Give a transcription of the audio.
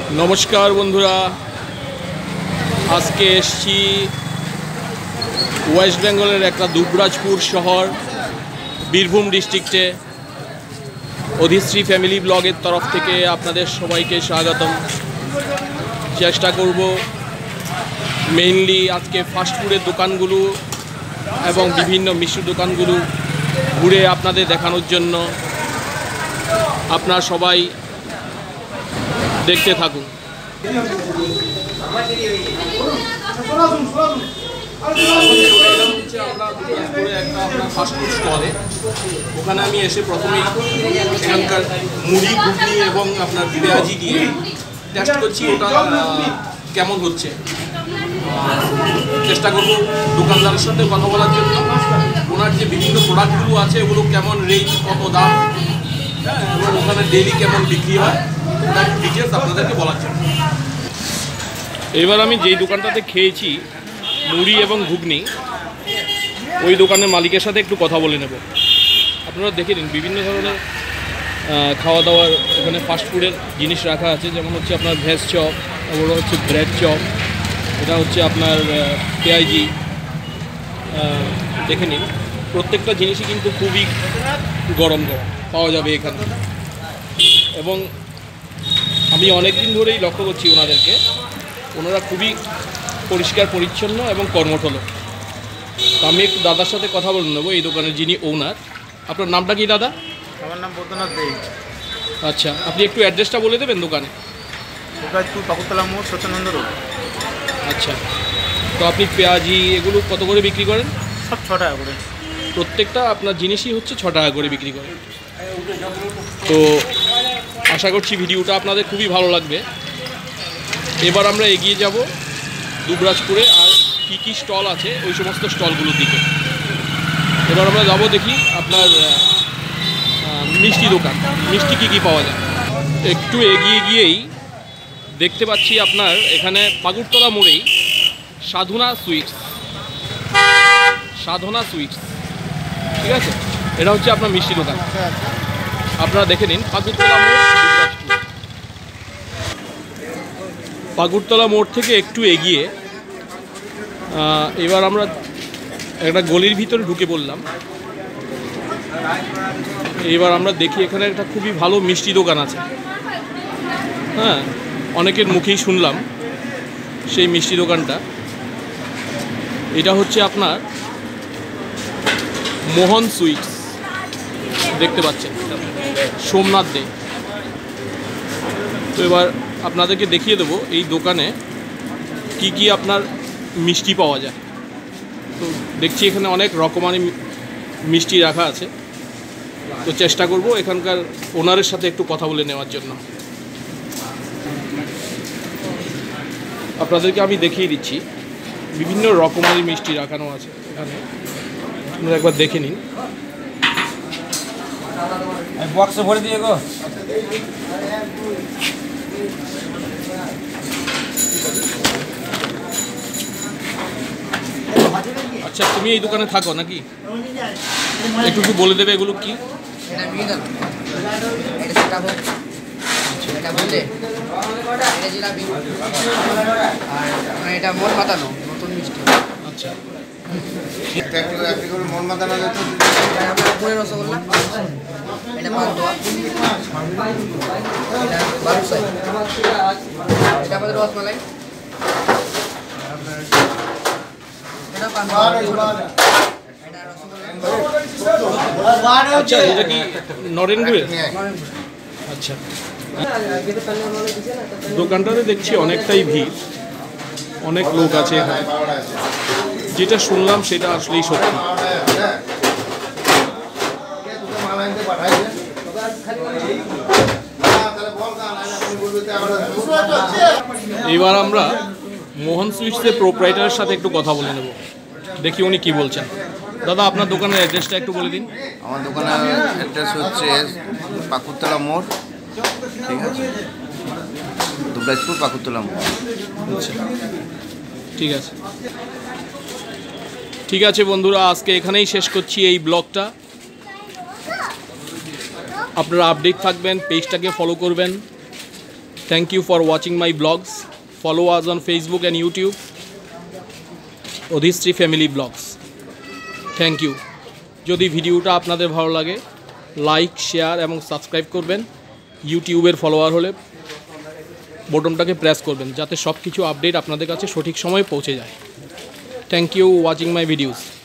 नमस्कार बंधुरा आज के वेस्ट बेंगलेर एक दुबराजपुर शहर बीरभूम डिस्ट्रिक्टे अधिश्री फैमिली ब्लॉगेर तरफ थेके आपनादेर सबाइके स्वागतम। चेष्टा करब मेनलि आज के फास्टफुडेर दोकानगुलो एवं विभिन्न मिष्टिर दोकानगुलो घुरे आपनादेर देखानोर जन्य। आपनारा सबाई देखते थाकुन। फास्टफुड स्टले ओखाने आमी एसे प्रथमेई एखानकार मुड़ी घुगनी एवं आपनार पेঁয়াজি दिए टेस्ट करछि ओटा केमन होच्छे। चेष्टा करब दोकानदारेर साथे कथा बोलार जन्य। ओनार जे विभिन्न प्रोडक्टगुलो आछे ओगुलो केमन रेट कत दाम एबं ओखाने डेली केमन बिक्री हय डिटेल्स आपनादेरके बोलार जन्य। एबार आमी जेई दोकानटाते खेয়েছি मुड़ी एवं घुगनी ওই দোকানের মালিকের সাথে একটু কথা বলে নেব। আপনারা দেখে নিন বিভিন্ন ধরনের খাওয়া দাওয়ার ওখানে ফাস্টফুডের জিনিস রাখা আছে, যেমন হচ্ছে আপনার ভেজ চপ, ওটা হচ্ছে ব্রেড চপ, এটা হচ্ছে আপনার পেঁয়াজি। দেখে নিন প্রত্যেকটা জিনিসই কিন্তু খুবই গরম গরম পাওয়া যাবে এখানে। এবং আমি অনেক দিন ধরেই লক্ষ্য করছি ওনাদেরকে, ওনারা খুবই পরিষ্কার পরিচ্ছন্ন এবং কর্মঠ লোক। তো আমি একটু দাদার সাথে কথা বলে নেবো, এই দোকানের যিনি ওনার। আপনার নামটা কি দাদা? আমার নাম বৈদ্যনাথ দে। আচ্ছা, আপনি একটু অ্যাড্রেসটা বলে দেবেন দোকানে? দুবরাজপুর পাকুতলা মোড়, সত্যানন্দ রোড। আচ্ছা, তো আপনি পেঁয়াজি এগুলো কত করে বিক্রি করেন? সব 6 টাকা করে। প্রত্যেকটা আপনার জিনিসই হচ্ছে 6 টাকা করে বিক্রি করেন। তো আশা করছি ভিডিওটা আপনাদের খুবই ভালো লাগবে। এবার আমরা এগিয়ে যাব দুবরাজপুরে আর কী কী স্টল আছে ওই সমস্ত স্টলগুলোর দিকে। এবার আমরা যাব দেখি আপনার মিষ্টি দোকান, মিষ্টি কী কী পাওয়া যায়। একটু এগিয়ে গিয়েই দেখতে পাচ্ছি আপনার এখানে পাকুড়তলা মোড়েই সাধনা সুইটস, ঠিক আছে, এটা হচ্ছে আপনার মিষ্টি দোকান। আপনারা দেখে নিন পাকুড়তলা মোড়, দুবরাজপুর। পাকুড়তলা মোড় থেকে একটু এগিয়ে এবার আমরা একটা গলির ভিতরে ঢুকে পড়লাম। এবার আমরা দেখি এখানে একটা খুবই ভালো মিষ্টি দোকান আছে। হ্যাঁ, অনেকের মুখেই শুনলাম সেই মিষ্টি দোকানটা। এটা হচ্ছে আপনার মোহন সুইটস, দেখতে পাচ্ছেন সোমনাথ দে। তো এবার আপনাদেরকে দেখিয়ে দেবো এই দোকানে কি কি আপনার মিষ্টি পাওয়া যায়। তো দেখছি এখানে অনেক রকমারি মিষ্টি রাখা আছে। তো চেষ্টা করব এখানকার ওনারের সাথে একটু কথা বলে নেওয়ার জন্য। আপনাদেরকে আমি দেখিয়ে দিচ্ছি বিভিন্ন রকমারি মিষ্টি রাখানো আছে এখানে, আপনারা একবার দেখে নিন। বক্সে ভরে দিয়ে গো। আচ্ছা, তুমি এই দোকানে থাকো নাকি? একটু একটু বলে দেবে এগুলো কি? এটা মন মাতানো নতুন মিষ্টি। আচ্ছা, মন মাতানো রসগোল্লা, এটা পান্তুয়া, এটা বালুশাহী, এটা আমাদের রসমালাই, এটা পান্তুয়া। আচ্ছা, এটা কি নরেনগুড়ে? আচ্ছা, দোকানটাতে দেখছি অনেকটাই ভিড়, অনেক লোক আছে এখানে। যেটা শুনলাম সেটা আসলেই সত্যি। এবার আমরা মোহন সুইটসের প্রোপ্রাইটারের সাথে একটু কথা বলে নেব, দেখি উনি কি বলছেন। দাদা, আপনার দোকানের অ্যাড্রেসটা একটু বলে দিন। আমার দোকানের অ্যাড্রেস হচ্ছে পাকুড়তলা মোড়, ঠিক আছে, দুবরাজপুর পাকুড়তলা মোড়। আচ্ছা, ঠিক আছে, ঠিক আছে বন্ধুরা, আজকে এখানেই শেষ করছি এই ব্লগটা। আপনারা আপডেট থাকবেন, পেজটাকে ফলো করবেন। Thank you for watching my blogs. Follow us on Facebook and YouTube. Adhishree family blogs. Thank you. যদি ভিডিওটা আপনাদের ভালো লাগে লাইক শেয়ার এবং সাবস্ক্রাইব করবেন। ইউটিউবের ফলোয়ার হলে বটনটাকে প্রেস করবেন যাতে সব কিছু আপডেট আপনাদের কাছে সঠিক সময়ে পৌঁছে যায়। Thank you watching my videos.